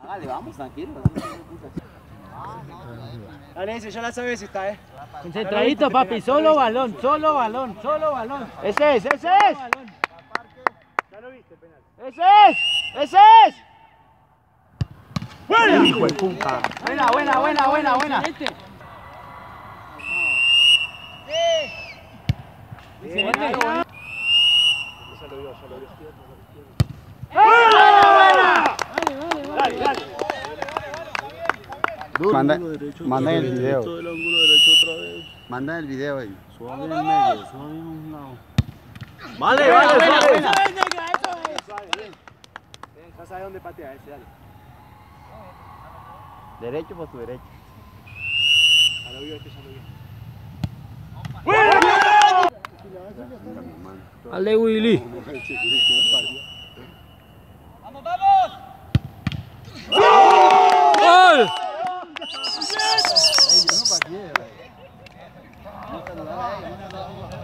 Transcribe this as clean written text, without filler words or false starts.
Dale, vamos, tranquilo. Dale, ese ya la sabes si está, Concentradito, papi, solo balón, solo balón, solo balón. Ese es, ese es. Ya lo viste, penal. Ese es, ese es. ¡Buena! Hijo de puta. Buena, buena, buena, buena, buena. Excelente. Buena. Ya lo vio, ya lo vio. Dale, dale. Manda el video. Todo el ángulo derecho otra vez. Manda el video ahí. Suave en medio, suave en un lado. Vale, Buena, vale, buena, suave. buena. Suave, bien. Bien, ya sabes dónde patea ese, dale. Derecho por tu derecho. Ya lo vio, este ya lo vio. Dale, Willy. ¡Vamos, vamos! ¡Gol! Yo no pateé. No saludaba a él.